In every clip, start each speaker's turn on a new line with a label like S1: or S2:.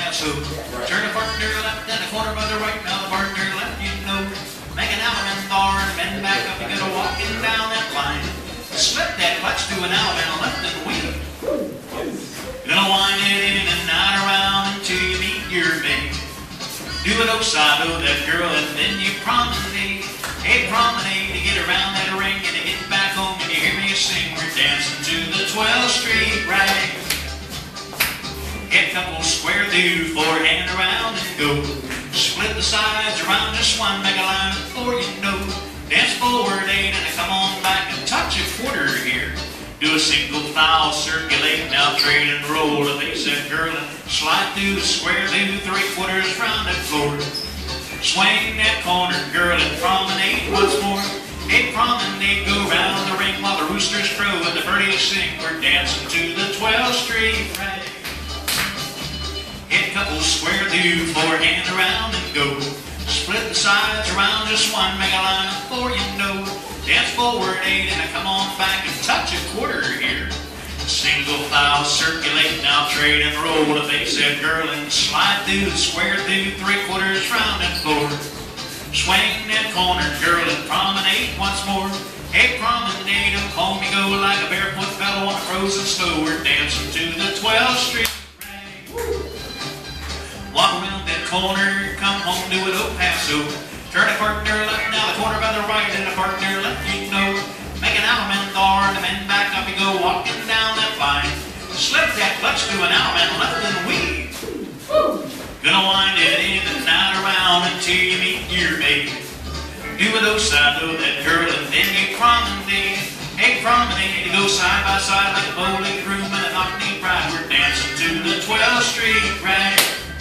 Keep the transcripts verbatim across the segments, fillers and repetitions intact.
S1: Paso. Turn a partner left and a corner by the right. Now the partner left, you know. Make an Alabama bar and bend back up. You're gonna walking down that line. Slip that clutch to an Alabama left and weave. Gonna wind it in and out around until you meet your mate. Do an O-side of that girl and then you promenade. Hey, promenade to get around that ring and to get back home and you hear me sing. We're dancing to the twelfth Street rag. Get a couple square through, forehand around and go. Split the sides around just one, make a line before you know. Dance forward eight and come on back and touch a quarter here. Do a single file, circulate, now trade and roll. A face that girl and slide through the square, do three quarters round that floor. Swing that corner, girl, and promenade once more. Hey, promenade, go round the ring while the roosters crow and the birdies sing. We're dancing to the twelfth Street rag. Hit a couple square through, forehand around and go. Split the sides around just one, make a line before you know. Dance forward eight and come on back and touch a quarter here. Single file, circulate, now trade and roll. A face that girl and slide through the square through three quarters round and floor. Swing that corner, girl, and promenade once more. Hey, promenade, up home you go like a barefoot fellow on a frozen snow. We're dancing to the twelfth Street rag. Walk around that corner, come home, do it El Paso. Turn a partner left, now the corner by the right, and a partner left, you know. Make an Alabama bar, and then back up you go, walking down that line. Slip that clutch to an Alabama left and weave. Gonna wind it in and out around until you meet your mate. Do an O-side of that girl, and then you promenade. Hey, promenade to go side by side like a bowling groom and a knock-knee bride. We're dancing to the twelfth Street rag.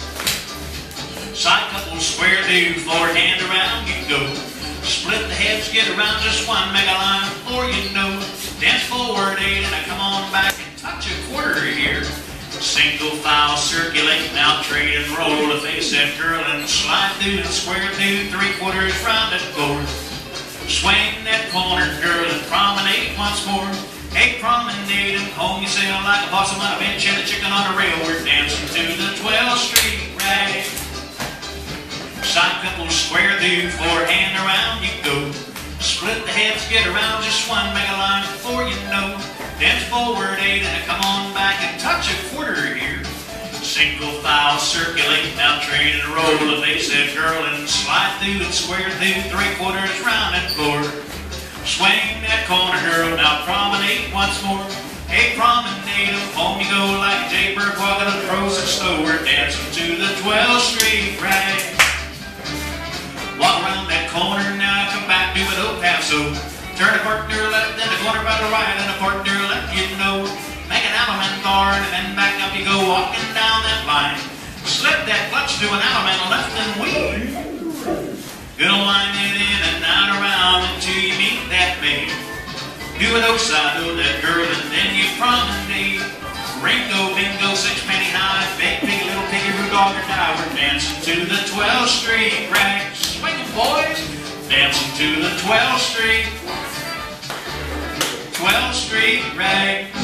S1: Side couple square do, forehand around you go. Split the heads, get around just one, make a line before you know. Dance forward eight and I come on back and touch a quarter here. Single file, circulate, now trade and roll. A face that girl and slide through and square through three quarters round that floor. Swing that corner, girl, and promenade once more. Hey, promenade and home you sail like a possum on a bench and a chicken on a rail. We're dancing to the twelfth Street rag. Side couple square through, forehand around you go. Split the heads, get around just one, make a line before you know. Dance forward eight and come on back and touch a quarter here. Single file, circulate, now trade and roll. A face that girl and slide through and square through three quarters round that floor. Swing that corner, girl, now promenade once more. Hey, promenade, home you go like a jaybird walking on the frozen snow. We're dancing to the twelfth Street rag. Walk around that corner, now come back, do it El Paso. Turn a partner left, then a corner by the right, and a partner left, you know. Make an Alabama bar, and then back up you go, walking down that line. Slip that clutch to an Alabama left and weave. Gonna wind it in and out around until you meet that mate. Do an O-side of that girl, and then you promenade. Ringo, bingo, six penny high, big piggy, little piggy, Rudolph or die. We're dancing to the twelfth Street rag. Swinging boys, dancing to the twelfth Street, twelfth Street rag.